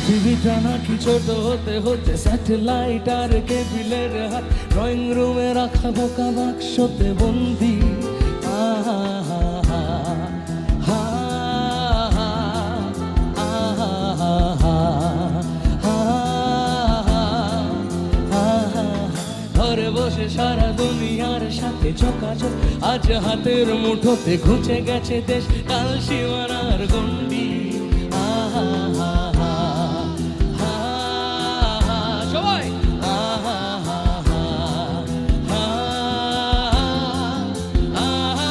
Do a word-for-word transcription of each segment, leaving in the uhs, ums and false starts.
পৃথিবীটা নাকি ছোট হতে হতে স্যাটেলাইট আর কেবিলের হাত, ড্রয়িং রুমে রাখা বোকা বাক্সতে বন্দি। আহা হা হা হা ঘরে বসে সারা দুনিয়ার সাথে যোগাযোগ, আজ হাতের মুঠোতে ঘুচে গেছে দেশ কাল সীমানার গণ্ডি। আহা হা হা হা হা সবাই আহা হা হা হা আহা।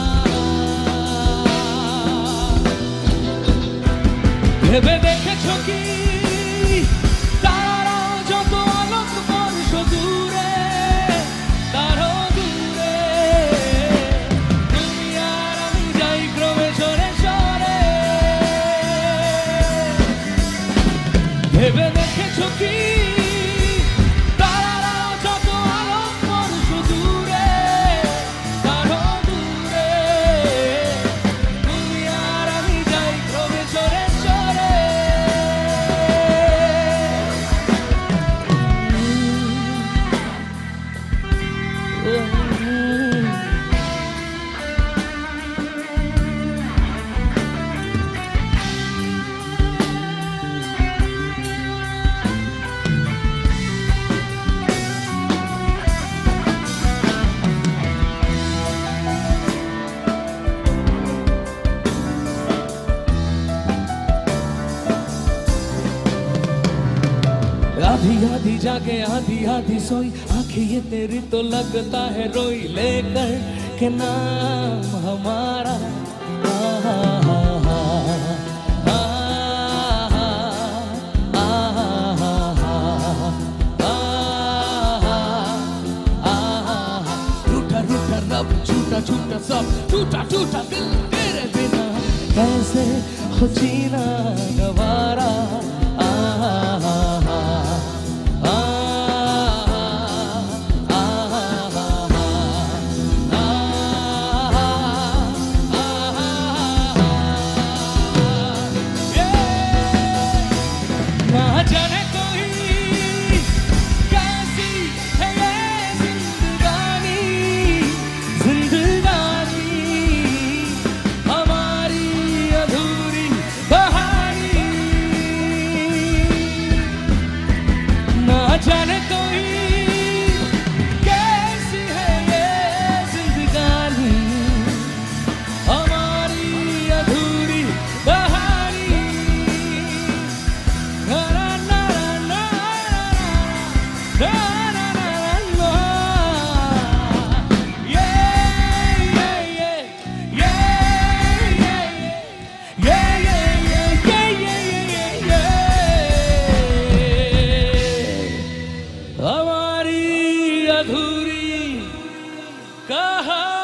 ভেবে দেখেছো কি তারাও যত আলোক বর্ষ দূরে, তারও দূরে তুমি আর আমি যাই ক্রমে সরে সরে। ভেবে দেখেছো কি তারাও যত আলোক বর্ষ দূরে, তারও দূরে তুমি আর আমি যাই ক্রমে সরে সরে। आधी आधी जागे आधी आधी सोई, आंखें ये तेरी तो लगता है रोई, लेकर के नाम हमारा। आहा हा हा आहा आहा आहा रूठा रूठा रब, झूठा झूठा सब, टूटा टूटा दिल तेरे बिना कैसे हो जीना गवारा। आहा जाने कोई कैसी है ये जिंदगानी, जिंदगानी हमारी अधूरी कहानी। ना जाने कोई कैसी है ये जिंदगानी, हमारी अधूरी कहानी। हमारी अधूरी कहानी।